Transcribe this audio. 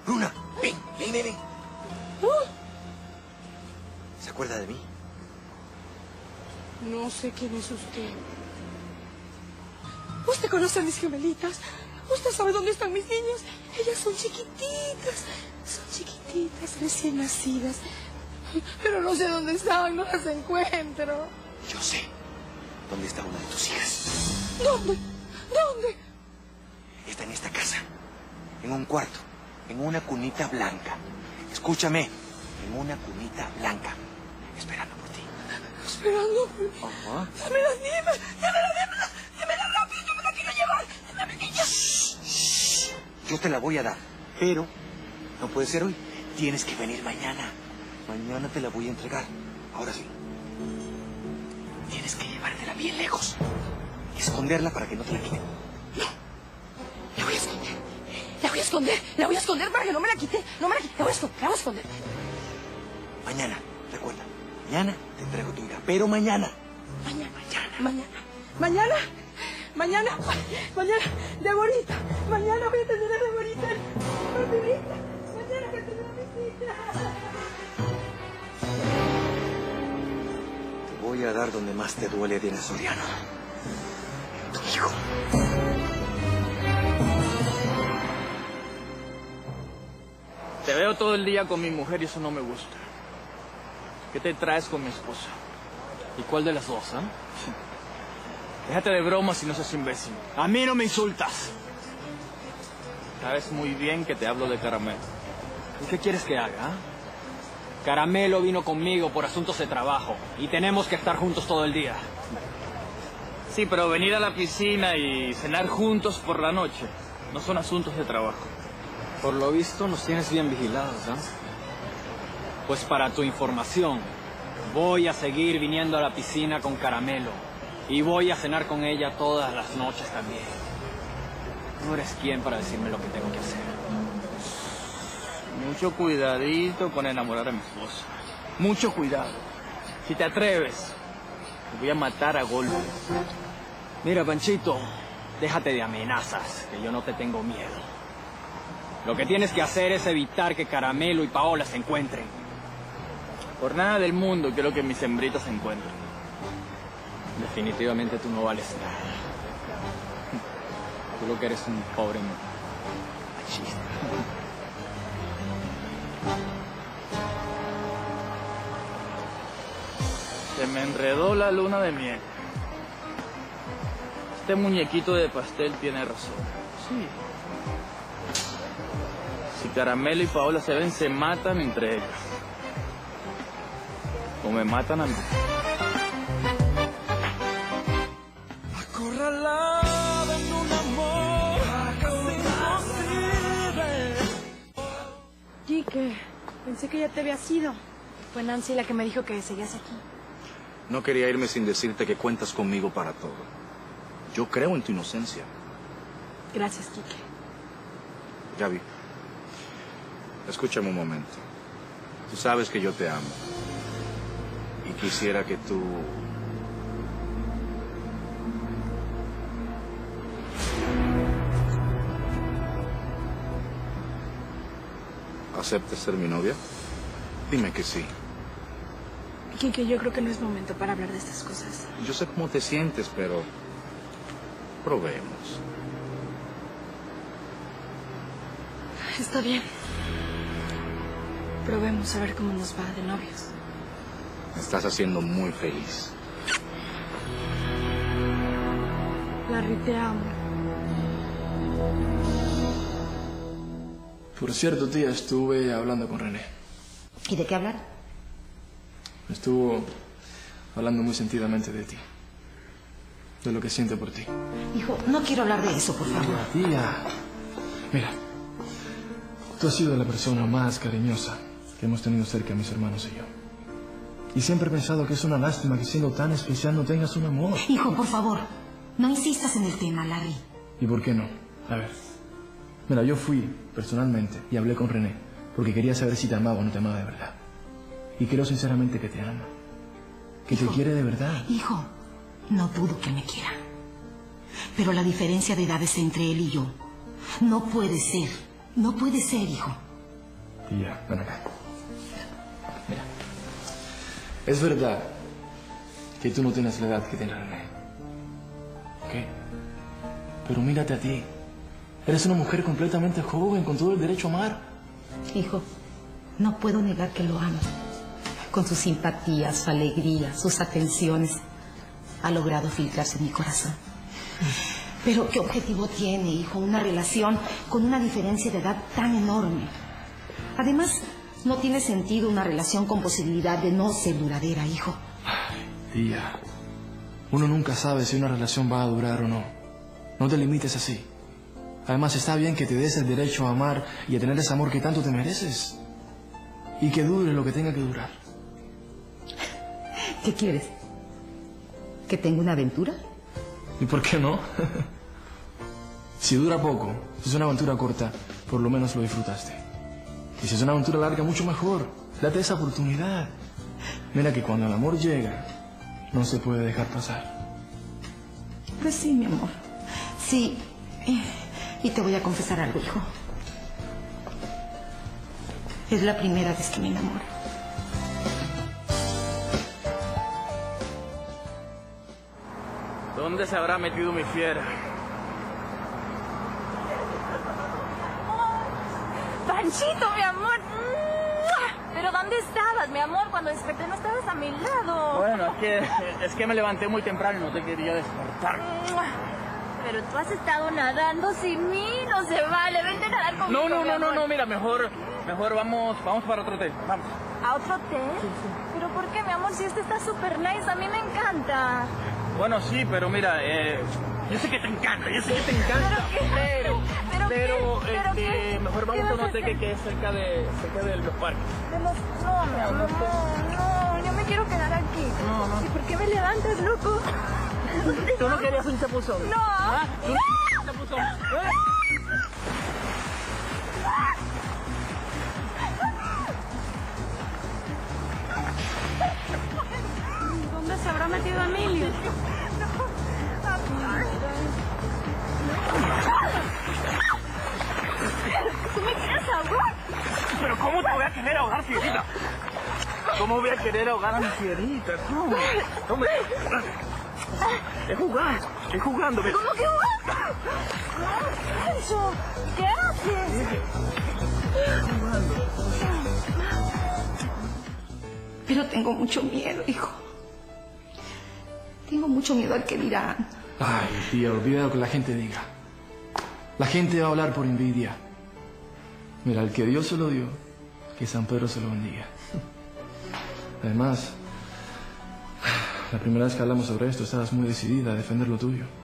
Luna, ven. ¿Se acuerda de mí? No sé quién es usted. ¿Usted conoce a mis gemelitas? ¿Usted sabe dónde están mis niños? Ellas son chiquititas, recién nacidas. Pero no sé dónde están, no las encuentro. Yo sé dónde está una de tus hijas. ¿Dónde? Está en esta casa, en un cuarto, en una cunita blanca. Escúchame, en una cunita blanca, esperando por ti. ¿Esperando? Ajá. Dámelas rápido, yo me la quiero llevar. Dame niña. Shh. Yo te la voy a dar, pero no puede ser hoy. Tienes que venir mañana. Mañana te la voy a entregar. Ahora sí. Tienes que llevártela bien lejos. Y esconderla para que no te la quiten. No. La voy a esconder para que no me la quite. La voy a esconder. Mañana, recuerda. Mañana te entrego tu hija. Pero mañana. Mañana, Deborita. Mañana voy a tener a Deborita. Mañana voy a tener a mi hija. Te voy a dar donde más te duele, Diana Soriano. Tu hijo. Te veo todo el día con mi mujer y eso no me gusta. ¿Qué te traes con mi esposa? ¿Y cuál de las dos, ah? Déjate de bromas y no seas imbécil. A mí no me insultas. Sabes muy bien que te hablo de Caramelo. ¿Y qué quieres que haga, ah? Caramelo vino conmigo por asuntos de trabajo y tenemos que estar juntos todo el día. Sí, pero venir a la piscina y cenar juntos por la noche no son asuntos de trabajo. Por lo visto nos tienes bien vigilados, ¿ah? Pues para tu información, voy a seguir viniendo a la piscina con Caramelo y voy a cenar con ella todas las noches también. No eres quien para decirme lo que tengo que hacer. Mucho cuidadito con enamorar a mi esposa. Mucho cuidado. Si te atreves, te voy a matar a golpes. Mira, Panchito, déjate de amenazas, que yo no te tengo miedo. Lo que tienes que hacer es evitar que Caramelo y Paola se encuentren. Por nada del mundo quiero que mis hembritas se encuentren. Definitivamente tú no vales nada. Tú lo que eres un pobre machista. Se me enredó la luna de miel. Este muñequito de pastel tiene razón. Sí. Si Caramelo y Paola se ven, se matan entre ellas. O me matan a mí. Acorralada en un amor casi imposible. Quique, pensé que ya te habías ido. Fue Nancy la que me dijo que seguías aquí. No quería irme sin decirte que cuentas conmigo para todo. Yo creo en tu inocencia. Gracias, Quique. Gaby, escúchame un momento. Tú sabes que yo te amo. Y quisiera que tú... ¿aceptes ser mi novia? Dime que sí. Quique, yo creo que no es momento para hablar de estas cosas. Yo sé cómo te sientes, pero... probemos. Está bien. Probemos a ver cómo nos va de novios. Me estás haciendo muy feliz. Larry, te amo. Por cierto, tía, estuve hablando con René. ¿Y de qué hablar? Estuvo hablando muy sentidamente de ti. De lo que siente por ti. Hijo, no quiero hablar de eso, por favor. Tía. Mira, tú has sido la persona más cariñosa que hemos tenido cerca, mis hermanos y yo. Y siempre he pensado que es una lástima que siendo tan especial no tengas un amor. Hijo, por favor, no insistas en el tema, Larry. ¿Y por qué no? A ver. Mira, yo fui personalmente y hablé con René porque quería saber si te amaba o no te amaba de verdad. Y creo sinceramente que te ama. Que te quiere de verdad. Hijo, no dudo que me quiera. Pero la diferencia de edades entre él y yo no puede ser. No puede ser, hijo. Tía, ven acá. Mira. Es verdad que tú no tienes la edad que tiene René. ¿Ok? Pero mírate a ti. Eres una mujer completamente joven, con todo el derecho a amar. Hijo, no puedo negar que lo amo. Con sus simpatías, su alegría, sus atenciones, ha logrado filtrarse en mi corazón. Pero ¿qué objetivo tiene, hijo, una relación con una diferencia de edad tan enorme? Además, no tiene sentido una relación con posibilidad de no ser duradera, hijo. Ay, tía, uno nunca sabe si una relación va a durar o no. No te limites así. Además, está bien que te des el derecho a amar y a tener ese amor que tanto te mereces. Y que dure lo que tenga que durar. ¿Qué quieres? ¿Que tenga una aventura? ¿Y por qué no? Si dura poco, si es una aventura corta, por lo menos lo disfrutaste. Y si es una aventura larga, mucho mejor. Date esa oportunidad. Mira que cuando el amor llega, no se puede dejar pasar. Pues sí, mi amor. Sí. Y te voy a confesar algo, hijo. Es la primera vez que me enamoro. ¿Dónde se habrá metido mi fiera? Panchito, mi amor. ¿Pero dónde estabas, mi amor? Cuando desperté no estabas a mi lado. Bueno, es que me levanté muy temprano y no te quería despertar. Pero tú has estado nadando sin mí, no se vale. Vente a nadar conmigo. No, mira, mejor vamos para otro hotel. Vamos. ¿A otro hotel? Sí. ¿Pero por qué, mi amor? Si este está súper nice, a mí me encanta. Bueno, sí, pero mira, yo sé que te encanta, pero mejor vamos a un hotel que quede cerca de los parques. No, mi amor, no, yo me quiero quedar aquí. No. ¿Y por qué me levantas, loco? ¿Tú no querías un chapuzón? No. ¿Ah? ¿Tú no querías un chapuzón? ¿Dónde se habrá metido Emilio? ¿Tú me quieres ahogar? ¿Pero cómo te voy a querer ahogar, fierita? ¿Cómo voy a querer ahogar a mi fierita? ¿Cómo? Hombre, es jugando. ¿Cómo que jugando? No, Pancho, ¿qué haces? Pero tengo mucho miedo, hijo. Tengo mucho miedo al que dirán. Ay, tía, olvida lo que la gente diga. La gente va a hablar por envidia. Mira, al que Dios se lo dio, que San Pedro se lo bendiga. Además, la primera vez que hablamos sobre esto, estabas muy decidida a defender lo tuyo.